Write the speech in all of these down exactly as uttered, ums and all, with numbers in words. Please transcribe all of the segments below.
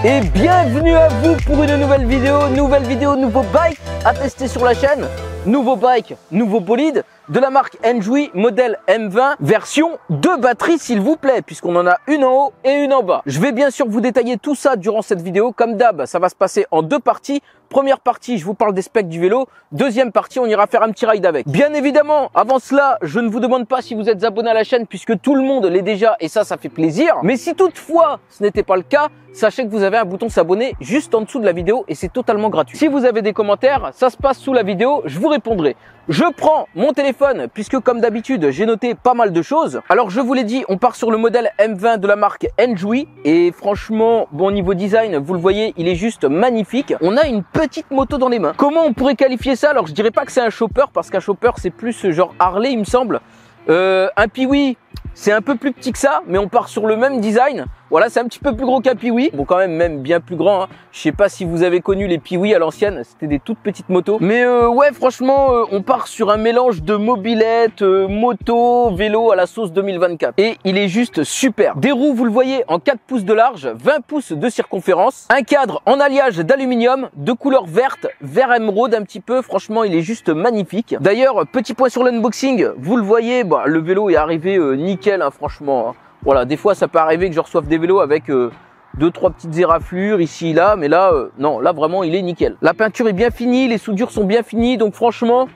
Et bienvenue à vous pour une nouvelle vidéo, nouvelle vidéo, nouveau bike à tester sur la chaîne. Nouveau bike, nouveau bolide de la marque Enjoy, modèle M vingt, version deux batteries s'il vous plaît, puisqu'on en a une en haut et une en bas. Je vais bien sûr vous détailler tout ça durant cette vidéo. Comme d'hab, ça va se passer en deux parties. Première partie, je vous parle des specs du vélo. Deuxième partie, on ira faire un petit ride avec. Bien évidemment, avant cela, je ne vous demande pas si vous êtes abonné à la chaîne, puisque tout le monde l'est déjà, et ça, ça fait plaisir. Mais si toutefois ce n'était pas le cas, sachez que vous avez un bouton s'abonner juste en dessous de la vidéo et c'est totalement gratuit. Si vous avez des commentaires, ça se passe sous la vidéo, je vous répondrai. Je prends mon téléphone puisque comme d'habitude, j'ai noté pas mal de choses. Alors je vous l'ai dit, on part sur le modèle M vingt de la marque Enjoy et franchement, bon niveau design, vous le voyez, il est juste magnifique. On a une petite moto dans les mains. Comment on pourrait qualifier ça? Alors je dirais pas que c'est un chopper parce qu'un chopper c'est plus genre Harley il me semble. Euh, un Piwi, c'est un peu plus petit que ça, mais on part sur le même design. Voilà, c'est un petit peu plus gros qu'un Piwi. Bon, quand même, même bien plus grand. Hein. Je sais pas si vous avez connu les Piwi à l'ancienne. C'était des toutes petites motos. Mais euh, ouais, franchement, euh, on part sur un mélange de mobilette, euh, moto, vélo à la sauce deux mille vingt-quatre. Et il est juste super. Des roues, vous le voyez, en quatre pouces de large, vingt pouces de circonférence. Un cadre en alliage d'aluminium, de couleur verte, vert émeraude un petit peu. Franchement, il est juste magnifique. D'ailleurs, petit point sur l'unboxing. Vous le voyez, bah, le vélo est arrivé euh, nickel, hein, franchement. Hein. Voilà, des fois ça peut arriver que je reçoive des vélos avec euh, deux trois petites éraflures ici et là, mais là euh, non, là vraiment il est nickel. La peinture est bien finie, les soudures sont bien finies, donc franchement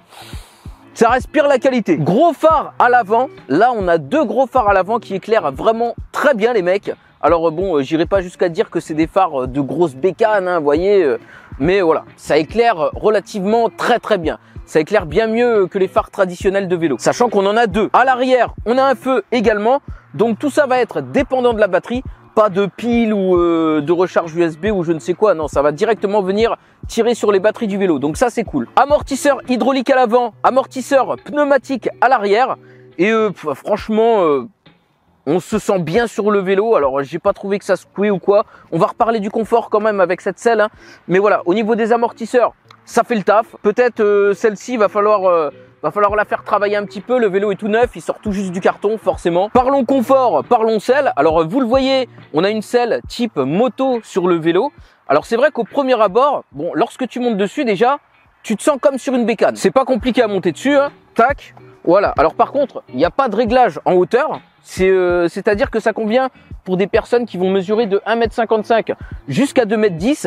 ça respire la qualité. Gros phare à l'avant, là on a deux gros phares à l'avant qui éclairent vraiment très bien les mecs. Alors bon, euh, j'irai pas jusqu'à dire que c'est des phares de grosses bécanes, hein, vous voyez, euh, mais voilà, ça éclaire relativement très très bien. Ça éclaire bien mieux que les phares traditionnels de vélo. Sachant qu'on en a deux. À l'arrière, on a un feu également. Donc tout ça va être dépendant de la batterie. Pas de pile ou euh, de recharge U S B ou je ne sais quoi. Non, ça va directement venir tirer sur les batteries du vélo. Donc ça, c'est cool. Amortisseur hydraulique à l'avant. Amortisseur pneumatique à l'arrière. Et euh, franchement... Euh, on se sent bien sur le vélo. Alors, j'ai pas trouvé que ça secouait ou quoi. On va reparler du confort quand même avec cette selle. Hein. Mais voilà, au niveau des amortisseurs, ça fait le taf. Peut-être euh, celle-ci, va falloir, euh, va falloir la faire travailler un petit peu. Le vélo est tout neuf, il sort tout juste du carton, forcément. Parlons confort, parlons selle. Alors, vous le voyez, on a une selle type moto sur le vélo. Alors, c'est vrai qu'au premier abord, bon, lorsque tu montes dessus, déjà, tu te sens comme sur une bécane. C'est pas compliqué à monter dessus. Hein. Tac, voilà. Alors, par contre, il n'y a pas de réglage en hauteur. C'est-à-dire euh, que ça convient pour des personnes qui vont mesurer de un mètre cinquante-cinq jusqu'à deux mètres dix.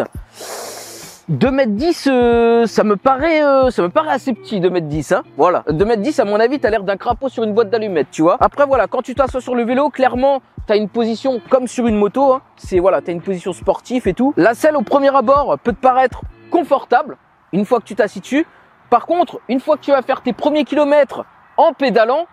deux mètres dix, euh, ça me paraît euh, ça me paraît assez petit, deux mètres dix. Hein. Voilà, deux mètres dix, à mon avis, tu as l'air d'un crapaud sur une boîte d'allumettes, tu vois. Après, voilà, quand tu t'assois sur le vélo, clairement, tu as une position comme sur une moto. Hein. C'est voilà, tu as une position sportive et tout. La selle, au premier abord, peut te paraître confortable une fois que tu t'assis dessus. Par contre, une fois que tu vas faire tes premiers kilomètres en pédalant,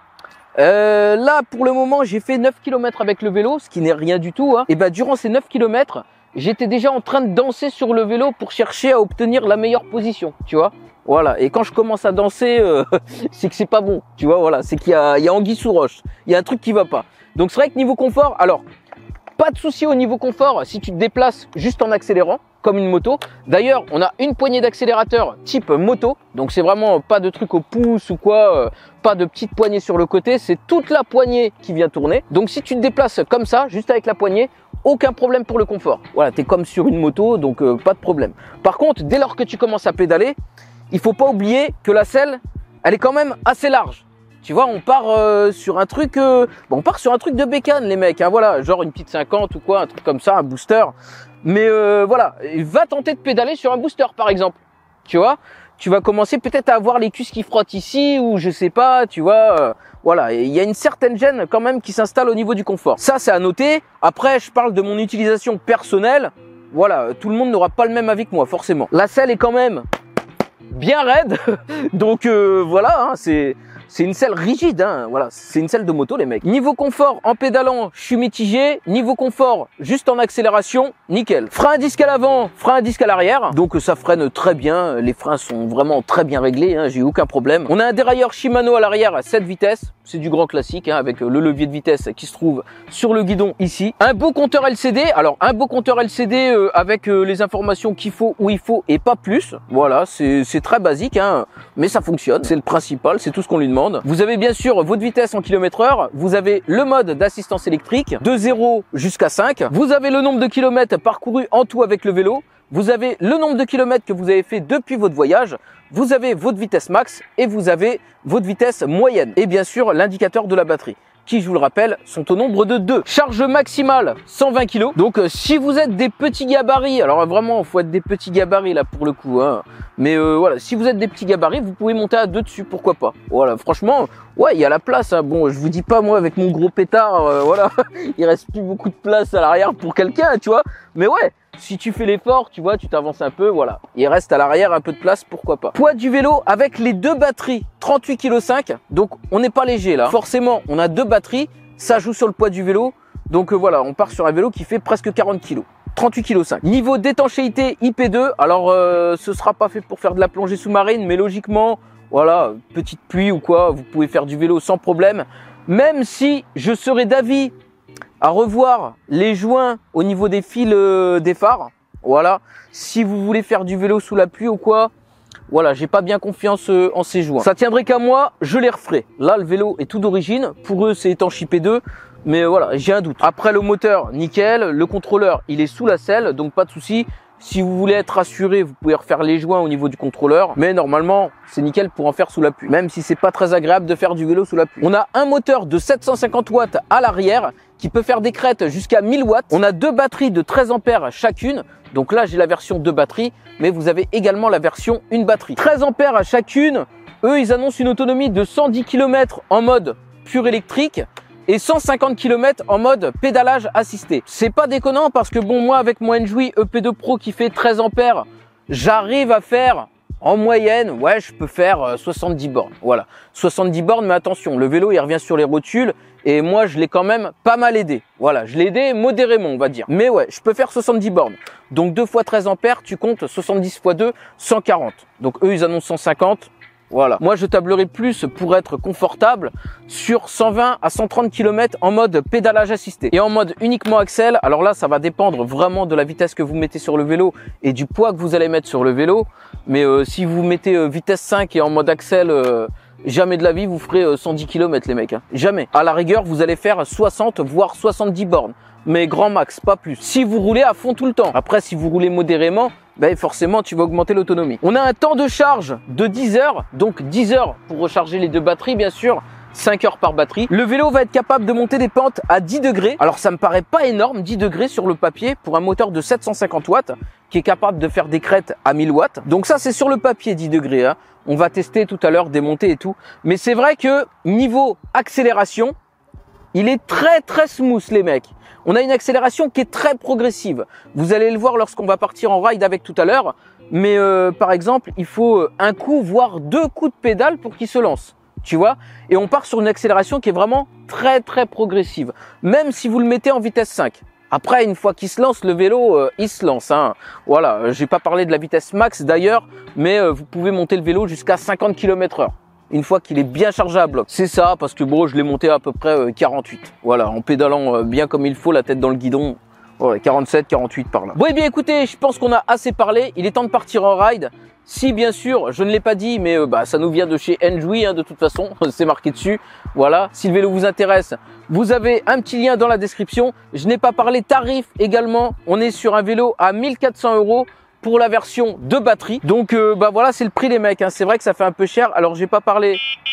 Euh, là pour le moment j'ai fait neuf kilomètres avec le vélo, ce qui n'est rien du tout hein. Et ben durant ces neuf kilomètres j'étais déjà en train de danser sur le vélo pour chercher à obtenir la meilleure position, tu vois. Voilà, et quand je commence à danser euh, c'est que c'est pas bon, tu vois. Voilà, c'est qu'il y a, il y a anguille sous roche, il y a un truc qui va pas. Donc c'est vrai que niveau confort, alors pas de souci au niveau confort si tu te déplaces juste en accélérant comme une moto. D'ailleurs, on a une poignée d'accélérateur type moto. Donc, c'est vraiment pas de truc au pouce ou quoi. Euh, pas de petite poignée sur le côté. C'est toute la poignée qui vient tourner. Donc, si tu te déplaces comme ça, juste avec la poignée, aucun problème pour le confort. Voilà, tu es comme sur une moto, donc euh, pas de problème. Par contre, dès lors que tu commences à pédaler, il faut pas oublier que la selle, elle est quand même assez large. Tu vois, on part euh, sur un truc, euh, bon, on part sur un truc de bécane, les mecs. Hein, voilà, genre une petite cinquante ou quoi, un truc comme ça, un booster. Mais euh, voilà, va tenter de pédaler sur un booster, par exemple. Tu vois, tu vas commencer peut-être à avoir les cuisses qui frottent ici ou je sais pas. Tu vois, euh, voilà, il y a une certaine gêne quand même qui s'installe au niveau du confort. Ça, c'est à noter. Après, je parle de mon utilisation personnelle. Voilà, tout le monde n'aura pas le même avis que moi, forcément. La selle est quand même bien raide, donc euh, voilà, hein, c'est c'est une selle rigide, hein, voilà, c'est une selle de moto les mecs. Niveau confort, en pédalant, je suis mitigé. Niveau confort, juste en accélération, nickel. Frein à disque à l'avant, frein à disque à l'arrière, donc ça freine très bien. Les freins sont vraiment très bien réglés, hein, j'ai eu aucun problème. On a un dérailleur Shimano à l'arrière à sept vitesses, c'est du grand classique, hein, avec le levier de vitesse qui se trouve sur le guidon ici. Un beau compteur L C D, alors un beau compteur L C D euh, avec euh, les informations qu'il faut, où il faut et pas plus. Voilà, c'est très basique, hein, mais ça fonctionne, c'est le principal, c'est tout ce qu'on lui demande. demande. Vous avez bien sûr votre vitesse en kilomètres heure. Vous avez le mode d'assistance électrique de zéro jusqu'à cinq. Vous avez le nombre de kilomètres parcourus en tout avec le vélo. Vous avez le nombre de kilomètres que vous avez fait depuis votre voyage. Vous avez votre vitesse max et vous avez votre vitesse moyenne. Et bien sûr, l'indicateur de la batterie, qui, je vous le rappelle, sont au nombre de deux. Charge maximale, cent vingt kilos. Donc, euh, si vous êtes des petits gabarits, alors vraiment, il faut être des petits gabarits là pour le coup, hein. Mais euh, voilà, si vous êtes des petits gabarits, vous pouvez monter à deux dessus, pourquoi pas. Voilà, franchement, ouais, il y a la place, hein. Bon, je vous dis pas, moi, avec mon gros pétard, euh, voilà, il reste plus beaucoup de place à l'arrière pour quelqu'un, tu vois. Mais ouais, si tu fais l'effort, tu vois, tu t'avances un peu, voilà. Il reste à l'arrière un peu de place, pourquoi pas. Poids du vélo avec les deux batteries, trente-huit virgule cinq kilos. Donc, on n'est pas léger là. Forcément, on a deux batteries, ça joue sur le poids du vélo. Donc euh, voilà, on part sur un vélo qui fait presque quarante kilos. trente-huit virgule cinq kilos. Niveau d'étanchéité I P deux, alors euh, ce sera pas fait pour faire de la plongée sous-marine, mais logiquement, voilà, petite pluie ou quoi, vous pouvez faire du vélo sans problème. Même si je serais d'avis à revoir les joints au niveau des fils euh, des phares. Voilà, si vous voulez faire du vélo sous la pluie ou quoi, voilà, j'ai pas bien confiance euh, en ces joints. Ça tiendrait qu'à moi, je les referai. Là, le vélo est tout d'origine. Pour eux, c'est étanche I P deux. Mais voilà, j'ai un doute. Après, le moteur, nickel. Le contrôleur, il est sous la selle, donc pas de souci. Si vous voulez être rassuré, vous pouvez refaire les joints au niveau du contrôleur. Mais normalement, c'est nickel pour en faire sous la pluie. Même si c'est pas très agréable de faire du vélo sous la pluie. On a un moteur de sept cent cinquante watts à l'arrière qui peut faire des crêtes jusqu'à mille watts. On a deux batteries de treize ampères chacune. Donc là, j'ai la version deux batteries, mais vous avez également la version une batterie. treize ampères à chacune. Eux, ils annoncent une autonomie de cent dix kilomètres en mode pur électrique et cent cinquante kilomètres en mode pédalage assisté. C'est pas déconnant parce que bon, moi avec mon Enjoy E P deux Pro qui fait treize ampères, j'arrive à faire en moyenne, ouais, je peux faire soixante-dix bornes. Voilà, soixante-dix bornes, mais attention, le vélo il revient sur les rotules et moi je l'ai quand même pas mal aidé. Voilà, je l'ai aidé modérément, on va dire. Mais ouais, je peux faire soixante-dix bornes. Donc deux fois treize ampères, tu comptes soixante-dix fois deux, cent quarante. Donc eux ils annoncent cent cinquante. Voilà. Moi, je tablerai plus pour être confortable sur cent vingt à cent trente kilomètres en mode pédalage assisté. Et en mode uniquement axel, alors là, ça va dépendre vraiment de la vitesse que vous mettez sur le vélo et du poids que vous allez mettre sur le vélo. Mais euh, si vous mettez euh, vitesse cinq et en mode axel, euh, jamais de la vie, vous ferez euh, cent dix kilomètres, les mecs. Hein. Jamais. À la rigueur, vous allez faire soixante, voire soixante-dix bornes. Mais grand max, pas plus. Si vous roulez à fond tout le temps. Après, si vous roulez modérément, ben forcément, tu vas augmenter l'autonomie. On a un temps de charge de dix heures. Donc dix heures pour recharger les deux batteries, bien sûr. cinq heures par batterie. Le vélo va être capable de monter des pentes à dix degrés. Alors, ça me paraît pas énorme, dix degrés sur le papier pour un moteur de sept cent cinquante watts qui est capable de faire des crêtes à mille watts. Donc ça, c'est sur le papier, dix degrés. Hein. On va tester tout à l'heure des montées et tout. Mais c'est vrai que niveau accélération, il est très très smooth, les mecs. On a une accélération qui est très progressive. Vous allez le voir lorsqu'on va partir en ride avec tout à l'heure. Mais euh, par exemple, il faut un coup, voire deux coups de pédale pour qu'il se lance. Tu vois? Et on part sur une accélération qui est vraiment très très progressive. Même si vous le mettez en vitesse cinq. Après, une fois qu'il se lance, le vélo, euh, il se lance. Hein. Voilà, j'ai pas parlé de la vitesse max d'ailleurs, mais euh, vous pouvez monter le vélo jusqu'à cinquante kilomètres heure. Une fois qu'il est bien chargé à bloc. C'est ça, parce que bon, je l'ai monté à peu près euh, quarante-huit. Voilà, en pédalant euh, bien comme il faut, la tête dans le guidon. Voilà, quarante-sept, quarante-huit par là. Bon, eh bien écoutez, je pense qu'on a assez parlé. Il est temps de partir en ride. Si bien sûr, je ne l'ai pas dit, mais euh, bah, ça nous vient de chez Enjoy, hein, de toute façon, c'est marqué dessus. Voilà, si le vélo vous intéresse, vous avez un petit lien dans la description. Je n'ai pas parlé tarif également. On est sur un vélo à mille quatre cents euros. Pour la version de batterie. Donc euh, bah voilà, c'est le prix, les mecs, hein. C'est vrai que ça fait un peu cher. Alors j'ai pas parlé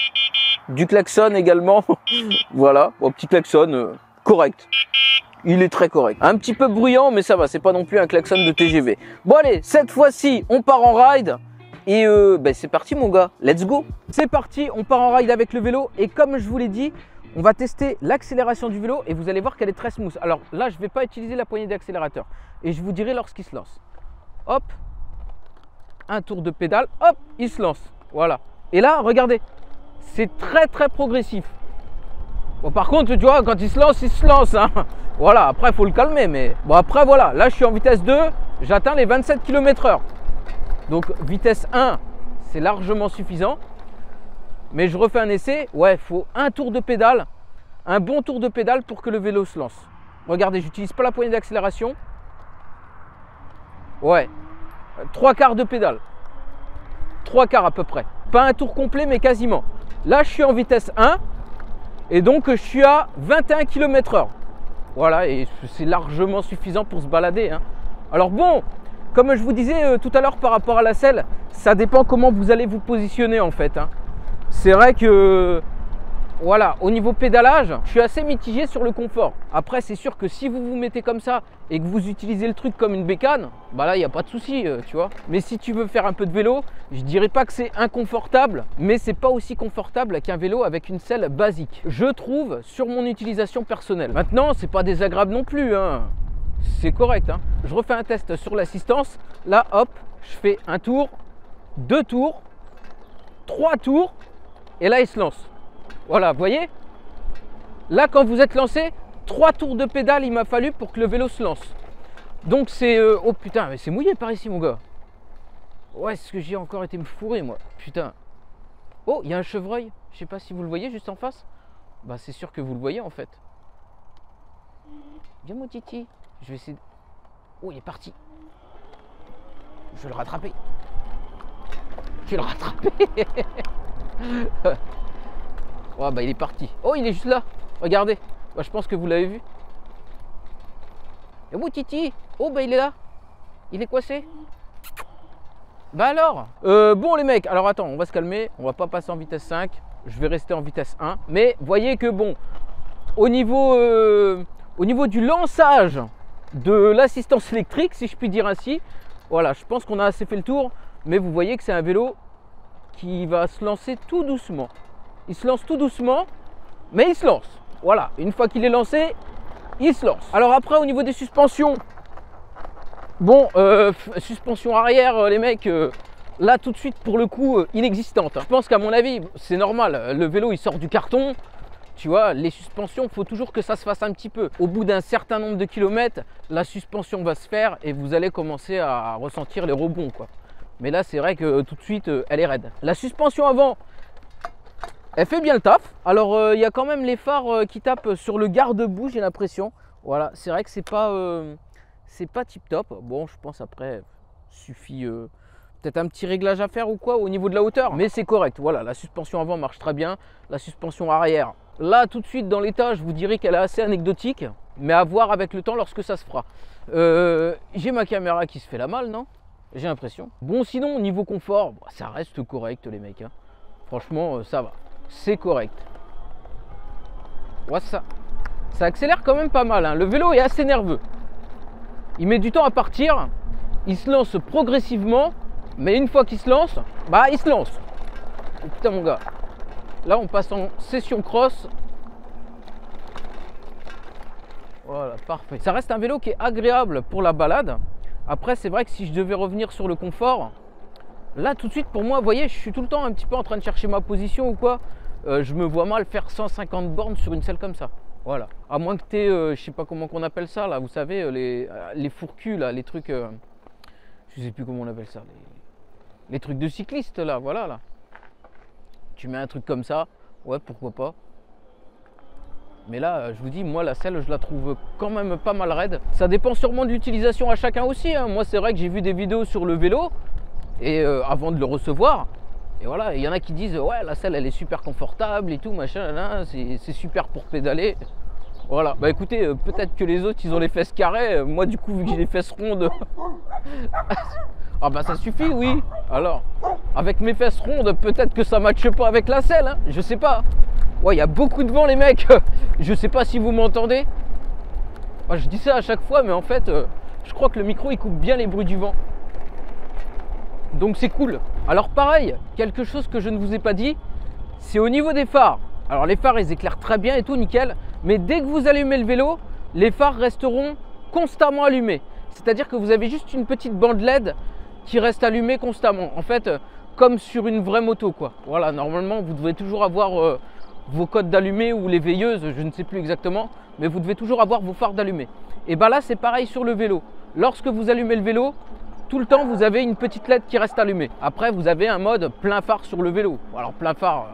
du klaxon également. Voilà, bon, petit klaxon euh, correct. Il est très correct. Un petit peu bruyant, mais ça va, c'est pas non plus un klaxon de T G V. Bon allez, cette fois-ci, on part en ride. Et euh, bah, c'est parti mon gars, let's go. C'est parti, on part en ride avec le vélo. Et comme je vous l'ai dit, on va tester l'accélération du vélo. Et vous allez voir qu'elle est très smooth. Alors là, je vais pas utiliser la poignée d'accélérateur. Et je vous dirai lorsqu'il se lance. Hop, un tour de pédale, hop, il se lance. Voilà. Et là, regardez, c'est très très progressif. Bon, par contre, tu vois, quand il se lance, il se lance. Hein. Voilà, après, il faut le calmer. Mais bon, après, voilà, là, je suis en vitesse deux, j'atteins les vingt-sept kilomètres heure. Donc, vitesse un, c'est largement suffisant. Mais je refais un essai. Ouais, il faut un tour de pédale, un bon tour de pédale pour que le vélo se lance. Regardez, j'utilise pas la poignée d'accélération. Ouais, trois quarts de pédale. Trois quarts à peu près. Pas un tour complet, mais quasiment. Là, je suis en vitesse un et donc je suis à vingt et un kilomètres heure. Voilà, et c'est largement suffisant pour se balader, hein. Alors bon, comme je vous disais euh, tout à l'heure par rapport à la selle, ça dépend comment vous allez vous positionner en fait, hein. C'est vrai que, voilà, au niveau pédalage, je suis assez mitigé sur le confort. Après, c'est sûr que si vous vous mettez comme ça et que vous utilisez le truc comme une bécane, bah là, il n'y a pas de souci, euh, tu vois. Mais si tu veux faire un peu de vélo, je dirais pas que c'est inconfortable, mais c'est pas aussi confortable qu'un vélo avec une selle basique. Je trouve, sur mon utilisation personnelle. Maintenant, c'est pas désagréable non plus, hein. C'est correct, hein. Je refais un test sur l'assistance. Là, hop, je fais un tour, deux tours, trois tours, et là, il se lance. Voilà, vous voyez? Là, quand vous êtes lancé, trois tours de pédale, il m'a fallu pour que le vélo se lance. Donc c'est... Euh... Oh putain, mais c'est mouillé par ici, mon gars. Ouais, c'est ce que j'ai encore été me fourrer, moi. Putain. Oh, il y a un chevreuil. Je sais pas si vous le voyez juste en face. Bah, c'est sûr que vous le voyez, en fait. Viens, mon titi. Je vais essayer... Oh, il est parti. Je vais le rattraper. Je vais le rattraper. Oh bah il est parti. Oh il est juste là. Regardez. Bah, je pense que vous l'avez vu. Et où Titi? Oh bah il est là. Il est coincé. Bah alors euh, Bon les mecs, alors attends, on va se calmer. On va pas passer en vitesse cinq. Je vais rester en vitesse un. Mais voyez que bon, au niveau, euh, au niveau du lançage de l'assistance électrique, si je puis dire ainsi, voilà, je pense qu'on a assez fait le tour. Mais vous voyez que c'est un vélo qui va se lancer tout doucement. Il se lance tout doucement, mais il se lance. Voilà, une fois qu'il est lancé, il se lance. Alors après, au niveau des suspensions, bon, euh, suspension arrière, les mecs, euh, là tout de suite, pour le coup, euh, inexistante. Je pense qu'à mon avis, c'est normal, le vélo, il sort du carton. Tu vois, les suspensions, il faut toujours que ça se fasse un petit peu. Au bout d'un certain nombre de kilomètres, la suspension va se faire et vous allez commencer à ressentir les rebonds, quoi. Mais là, c'est vrai que tout de suite, euh, elle est raide. La suspension avant, elle fait bien le taf. Alors, il euh, y a quand même les phares euh, qui tapent sur le garde-boue, j'ai l'impression. Voilà, c'est vrai que c'est pas, euh, c'est pas tip top. Bon, je pense après, suffit euh, peut-être un petit réglage à faire ou quoi au niveau de la hauteur. Mais c'est correct. Voilà, la suspension avant marche très bien. La suspension arrière, là, tout de suite dans l'état, je vous dirais qu'elle est assez anecdotique. Mais à voir avec le temps lorsque ça se fera. Euh, j'ai ma caméra qui se fait la malle, non? J'ai l'impression. Bon, sinon, au niveau confort, ça reste correct, les mecs, hein. Franchement, ça va. C'est correct. Ouais, ça, ça accélère quand même pas mal, hein. Le vélo est assez nerveux. Il met du temps à partir. Il se lance progressivement. Mais une fois qu'il se lance, bah il se lance. Oh, putain mon gars. Là on passe en session cross. Voilà, parfait. Ça reste un vélo qui est agréable pour la balade. Après c'est vrai que si je devais revenir sur le confort, là tout de suite pour moi, vous voyez, je suis tout le temps un petit peu en train de chercher ma position ou quoi. Euh, je me vois mal faire cent cinquante bornes sur une selle comme ça. Voilà. À moins que tu aies, euh, je sais pas comment qu'on appelle ça là, vous savez, les, les fourcus là, les trucs, euh, je sais plus comment on appelle ça, les, les trucs de cycliste là, voilà là. Tu mets un truc comme ça, ouais, pourquoi pas. Mais là, je vous dis, moi la selle, je la trouve quand même pas mal raide. Ça dépend sûrement de l'utilisation à chacun aussi, hein. Moi c'est vrai que j'ai vu des vidéos sur le vélo, et euh, avant de le recevoir. Et voilà, il y en a qui disent ouais la selle elle est super confortable et tout machin, c'est super pour pédaler. Voilà, bah écoutez, euh, peut-être que les autres ils ont les fesses carrées, moi du coup vu que j'ai les fesses rondes. Ah bah ça suffit, oui. Alors, avec mes fesses rondes, peut-être que ça matche pas avec la selle, hein. Je sais pas. Ouais, il y a beaucoup de vent les mecs. Je sais pas si vous m'entendez. Ah, je dis ça à chaque fois, mais en fait, euh, je crois que le micro il coupe bien les bruits du vent. Donc c'est cool. Alors pareil, quelque chose que je ne vous ai pas dit, c'est au niveau des phares. Alors les phares ils éclairent très bien et tout, nickel. Mais dès que vous allumez le vélo, les phares resteront constamment allumés. C'est-à-dire que vous avez juste une petite bande L E D qui reste allumée constamment. En fait, comme sur une vraie moto quoi. Voilà, normalement vous devez toujours avoir euh, vos codes d'allumés ou les veilleuses, je ne sais plus exactement. Mais vous devez toujours avoir vos phares d'allumés. Et bien là c'est pareil sur le vélo. Lorsque vous allumez le vélo, tout le temps vous avez une petite L E D qui reste allumée. Après vous avez un mode plein phare sur le vélo. Alors plein phare,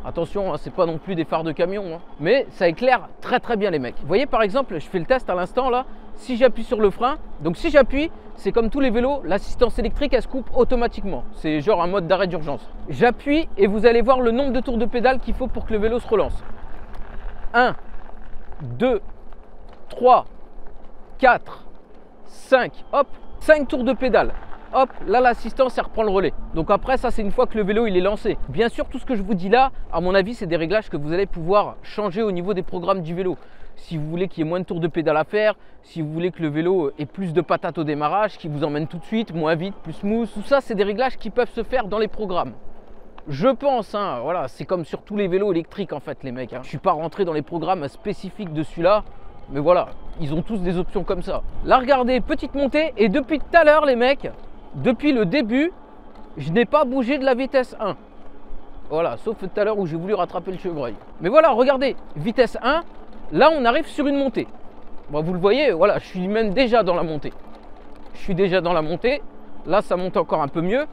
Attention, hein, c'est pas non plus des phares de camion, hein. Mais ça éclaire très très bien les mecs. Vous voyez par exemple, je fais le test à l'instant là, si j'appuie sur le frein, donc si j'appuie, c'est comme tous les vélos, l'assistance électrique elle se coupe automatiquement. C'est genre un mode d'arrêt d'urgence. J'appuie et vous allez voir le nombre de tours de pédale qu'il faut pour que le vélo se relance. un, deux, trois, quatre, cinq, hop, cinq tours de pédale. Hop, là l'assistance elle reprend le relais. Donc après ça c'est une fois que le vélo il est lancé. Bien sûr tout ce que je vous dis là, à mon avis c'est des réglages que vous allez pouvoir changer au niveau des programmes du vélo. Si vous voulez qu'il y ait moins de tours de pédale à faire, si vous voulez que le vélo ait plus de patates au démarrage, qui vous emmène tout de suite, moins vite, plus smooth, tout ça c'est des réglages qui peuvent se faire dans les programmes. Je pense, hein, voilà, c'est comme sur tous les vélos électriques en fait les mecs. Hein. Je ne suis pas rentré dans les programmes spécifiques de celui-là, mais voilà, ils ont tous des options comme ça. Là regardez, petite montée, et depuis tout à l'heure les mecs, depuis le début, je n'ai pas bougé de la vitesse un. Voilà, sauf tout à l'heure où j'ai voulu rattraper le chevreuil. Mais voilà, regardez, vitesse un, là on arrive sur une montée. Bon, vous le voyez, voilà, je suis même déjà dans la montée. Je suis déjà dans la montée. Là, ça monte encore un peu mieux.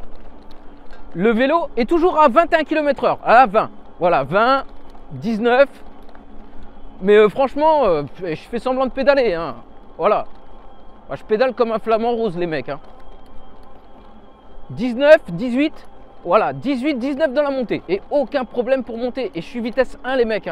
Le vélo est toujours à vingt et un kilomètres heure, à vingt. Voilà, vingt, dix-neuf. Mais euh, franchement, euh, je fais semblant de pédaler. Hein. Voilà. Bah, je pédale comme un flamant rose, les mecs. Hein. dix-neuf, dix-huit, voilà, dix-huit, dix-neuf dans la montée. Et aucun problème pour monter. Et je suis vitesse un, les mecs. Hein.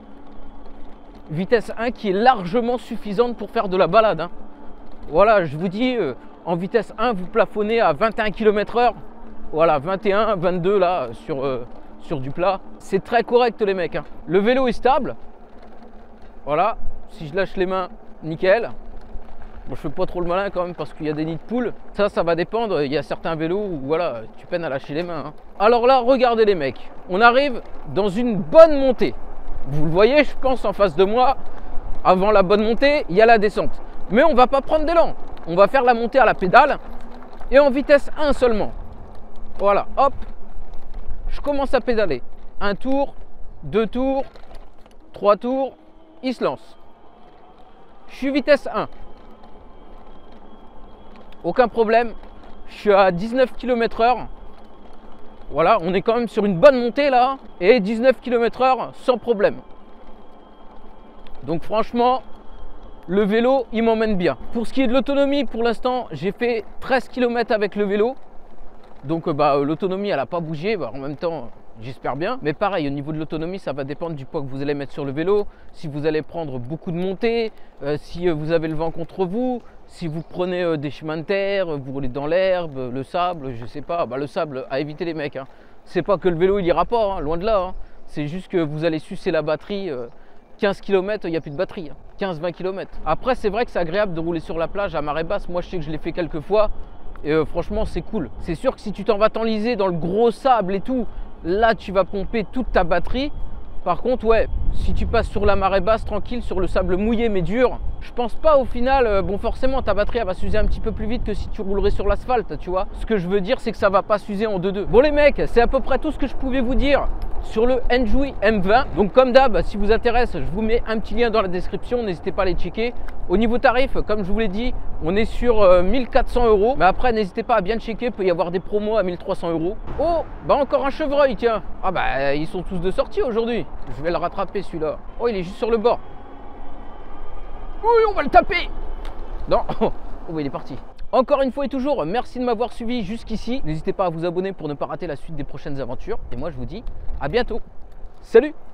Vitesse un qui est largement suffisante pour faire de la balade. Hein. Voilà, je vous dis, euh, en vitesse un, vous plafonnez à vingt et un kilomètres heure. Voilà, vingt et un, vingt-deux là, sur, euh, sur du plat. C'est très correct, les mecs. Hein. Le vélo est stable. Voilà, si je lâche les mains, nickel. Bon, je fais pas trop le malin quand même parce qu'il y a des nids de poules. Ça, ça va dépendre. Il y a certains vélos où voilà, tu peines à lâcher les mains. Hein. Alors là, regardez les mecs. On arrive dans une bonne montée. Vous le voyez, je pense, en face de moi. Avant la bonne montée, il y a la descente. Mais on va pas prendre d'élan. On va faire la montée à la pédale et en vitesse un seulement. Voilà, hop. Je commence à pédaler. Un tour, deux tours, trois tours. Il se lance. Je suis vitesse un. Aucun problème, je suis à dix-neuf kilomètres heure. Voilà, on est quand même sur une bonne montée là. Et dix-neuf kilomètres heure sans problème. Donc franchement, le vélo, il m'emmène bien. Pour ce qui est de l'autonomie, pour l'instant, j'ai fait treize kilomètres avec le vélo. Donc bah, l'autonomie, elle n'a pas bougé. Bah, en même temps, j'espère bien. Mais pareil, au niveau de l'autonomie, ça va dépendre du poids que vous allez mettre sur le vélo. Si vous allez prendre beaucoup de montées, euh, si euh, vous avez le vent contre vous, si vous prenez euh, des chemins de terre, vous roulez dans l'herbe, le sable, je sais pas. Bah, le sable, à éviter les mecs. Hein. C'est pas que le vélo, il ira pas, hein, loin de là. Hein. C'est juste que vous allez sucer la batterie. Euh, quinze kilomètres, il n'y a plus de batterie. Hein. quinze vingt kilomètres. Après, c'est vrai que c'est agréable de rouler sur la plage à marée basse. Moi, je sais que je l'ai fait quelques fois. Et euh, franchement, c'est cool. C'est sûr que si tu t'en vas t'enliser dans le gros sable et tout, là, tu vas pomper toute ta batterie. Par contre, ouais, si tu passes sur la marée basse, tranquille, sur le sable mouillé mais dur, je pense pas au final, euh, bon forcément ta batterie elle va s'user un petit peu plus vite que si tu roulerais sur l'asphalte, tu vois. Ce que je veux dire, c'est que ça va pas s'user en deux deux. Bon les mecs, c'est à peu près tout ce que je pouvais vous dire sur le Enjoy M vingt. Donc comme d'hab, si vous intéresse, je vous mets un petit lien dans la description, n'hésitez pas à les checker. Au niveau tarif, comme je vous l'ai dit, on est sur euh, mille quatre cents euros. Mais après, n'hésitez pas à bien checker, il peut y avoir des promos à mille trois cents euros. Oh, bah encore un chevreuil, tiens. Ah bah, ils sont tous de sortie aujourd'hui. Je vais le rattraper celui-là. Oh, il est juste sur le bord. Oui, on va le taper. Non, oh, oh il est parti. Encore une fois et toujours, merci de m'avoir suivi jusqu'ici. N'hésitez pas à vous abonner pour ne pas rater la suite des prochaines aventures. Et moi, je vous dis à bientôt. Salut!